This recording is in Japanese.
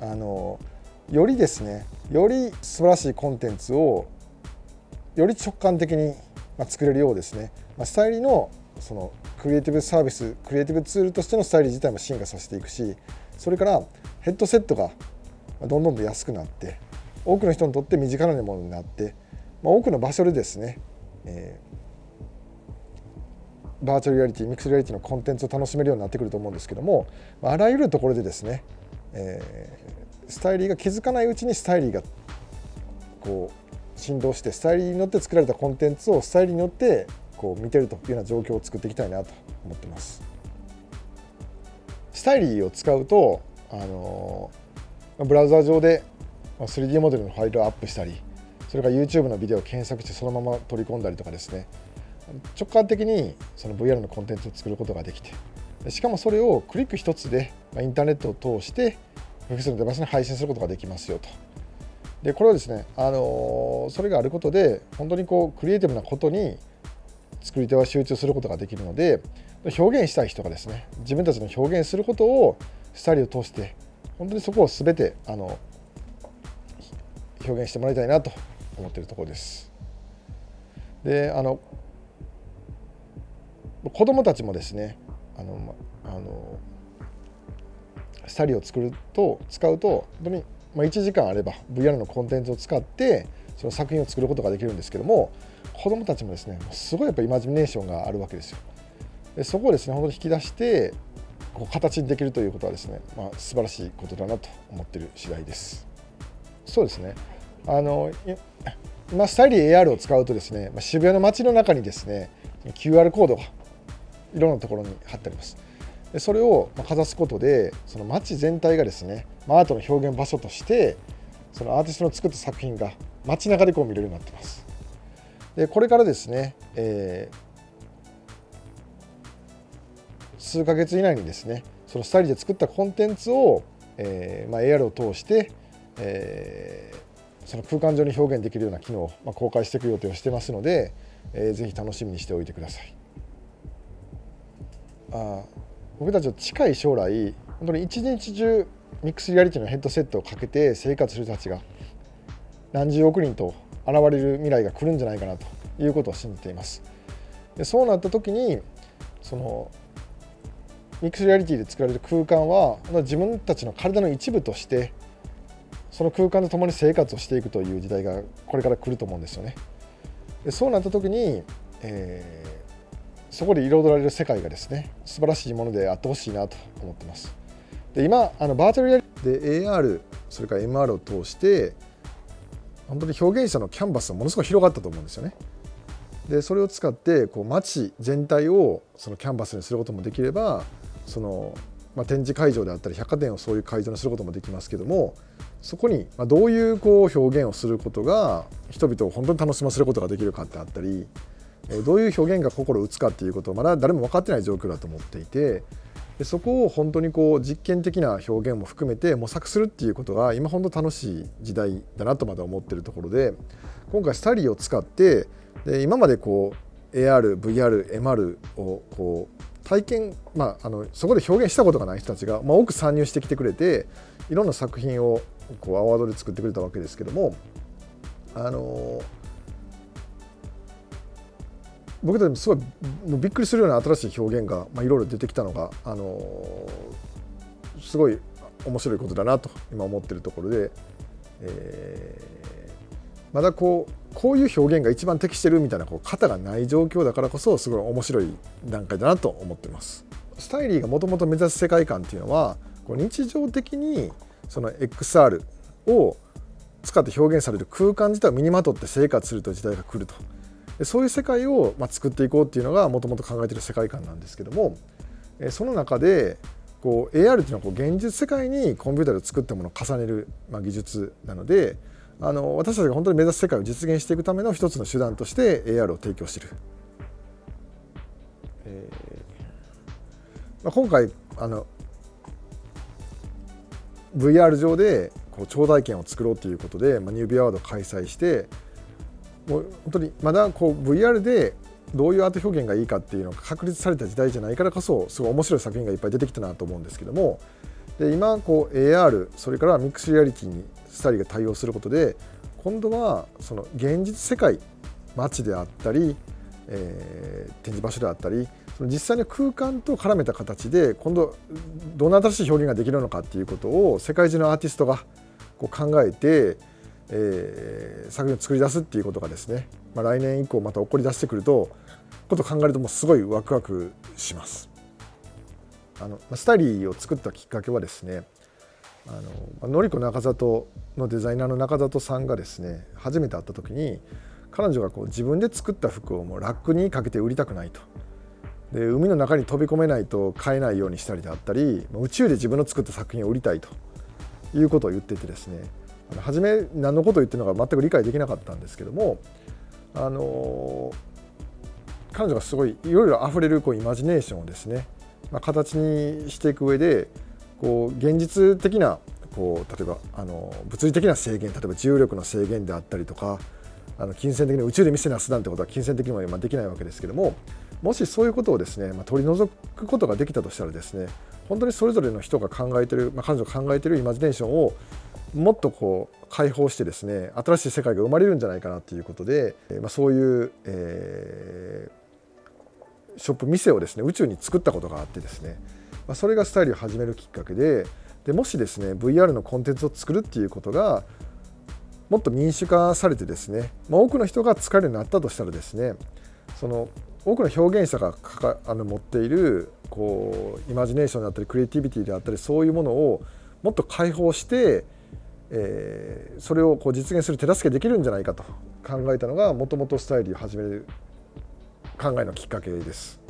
よりですね、より素晴らしいコンテンツをより直感的に作れるようですね、スタイリーのそのクリエイティブサービス、クリエイティブツールとしてのスタイリー自体も進化させていくし、それからヘッドセットがどんどんと安くなって、多くの人にとって身近なものになって、多くの場所でですね、バーチャルリアリティ、ミックスリアリティのコンテンツを楽しめるようになってくると思うんですけども、あらゆるところでですね、スタイリーが気づかないうちにスタイリーがこう振動して、スタイリーによって作られたコンテンツをスタイリーによってこう見てるというような状況を作っていきたいなと思っています。スタイリーを使うとブラウザー上で 3D モデルのファイルをアップしたり、それから YouTube のビデオを検索してそのまま取り込んだりとかですね、直感的にその VR のコンテンツを作ることができて、しかもそれをクリック一つでインターネットを通して複数のデバイスに配信することができますよと。でこれはですね、それがあることで本当にこうクリエイティブなことに作り手は集中することができるので、表現したい人がですね、自分たちの表現することをスタイルを通して本当にそこを全て表現してもらいたいなと思っているところです。で子どもたちもですね、スタイルを使うと本当に1時間あれば VR のコンテンツを使ってその作品を作ることができるんですけども、子どもたちもですね、すごいやっぱイマジネーションがあるわけですよ。でそこをですね、本当に引き出してこう形にできるということはですね、素晴らしいことだなと思っている次第です。そうですね、今スタイリー AR を使うとですね、渋谷の街の中にですね QR コードがいろんなところに貼ってあります。でそれをかざすことでその街全体がですね、アートの表現場所としてそのアーティストの作った作品が街中でこう見れるようになっています。でこれからですね、数ヶ月以内にですね、そのスタイリーで作ったコンテンツを、AR を通して、その空間上に表現できるような機能を、公開していく予定をしてますので、ぜひ楽しみにしておいてください。僕たちは近い将来本当に一日中ミックスリアリティのヘッドセットをかけて生活する人たちが何十億人と現れる未来が来るんじゃないかなということを信じています。でそうなった時にそのミックスリアリティで作られる空間は自分たちの体の一部としてその空間と共に生活をしていくという時代がこれから来ると思うんですよね。でそうなった時に、そこで彩られる世界がですね、素晴らしいものであってほしいなと思ってます。で今バーチャルリアリティで AR それから MR を通して本当に表現者のキャンバスがものすごく広がったと思うんですよね。でそれを使ってこう街全体をそのキャンバスにすることもできれば、その、展示会場であったり百貨店をそういう会場にすることもできますけども、そこにどういうこう表現をすることが人々を本当に楽しませることができるかってあったり、どういう表現が心を打つかっていうことをまだ誰も分かってない状況だと思っていて、でそこを本当にこう実験的な表現も含めて模索するっていうことが今本当楽しい時代だなとまだ思っているところで、今回スタイリーを使ってで今までこう AR、VR、MR をこう体験、そこで表現したことがない人たちが、多く参入してきてくれていろんな作品をこうアワードで作ってくれたわけですけども、僕たちもすごいびっくりするような新しい表現がいろいろ出てきたのが、すごい面白いことだなと今思っているところで、まだこういう表現が一番適してるみたいな型がない状況だからこそすごい面白い段階だなと思っています。スタイリーがもともと目指す世界観っていうのは日常的にその XR を使って表現される空間自体を身にまとって生活するという時代が来ると。そういう世界を作っていこうっていうのがもともと考えている世界観なんですけども、その中でAR っていうのは現実世界にコンピューターで作ったものを重ねる技術なので、私たちが本当に目指す世界を実現していくための一つの手段として AR を提供している。今回VR 上で超体験を作ろうということで、ニュービアワードを開催して、もう本当にまだVR でどういうアート表現がいいかっていうのが確立された時代じゃないからこそすごい面白い作品がいっぱい出てきたなと思うんですけども、 で今こう AR それからミックスリアリティにスタイリが対応することで、今度はその現実世界、街であったり、展示場所であったり、その実際の空間と絡めた形で今度どんな新しい表現ができるのかっていうことを世界中のアーティストがこう考えて、作品を作り出すっていうことがですね、来年以降また起こり出してくることを考えるともうすごいワクワクします。スタイリーを作ったきっかけはですね、のりこ中里のデザイナーの中里さんがですね、初めて会った時に彼女がこう自分で作った服をもうラックにかけて売りたくないと。で海の中に飛び込めないと買えないようにしたりであったり、宇宙で自分の作った作品を売りたいということを言っていてですね、初め何のことを言ってるのか全く理解できなかったんですけども、彼女がすごいいろいろあふれるこうイマジネーションをですね、形にしていく上でこう現実的なこう例えば物理的な制限、例えば重力の制限であったりとか、金銭的に宇宙で見せなすなんてことは金銭的にもできないわけですけども、もしそういうことをですね、取り除くことができたとしたらですね、本当にそれぞれの人が考えている、彼女が考えているイマジネーションをもっとこう解放してですね、新しい世界が生まれるんじゃないかなということで、そういう、ショップ店をですね宇宙に作ったことがあってですね、それがスタイルを始めるきっかけで、もしですね VR のコンテンツを作るっていうことがもっと民主化されてですね、多くの人が使えるようになったとしたらですね、その多くの表現者が持っているこうイマジネーションであったりクリエイティビティであったり、そういうものをもっと解放して、それをこう実現する手助けできるんじゃないかと考えたのがもともとスタイルを始める考えのきっかけです。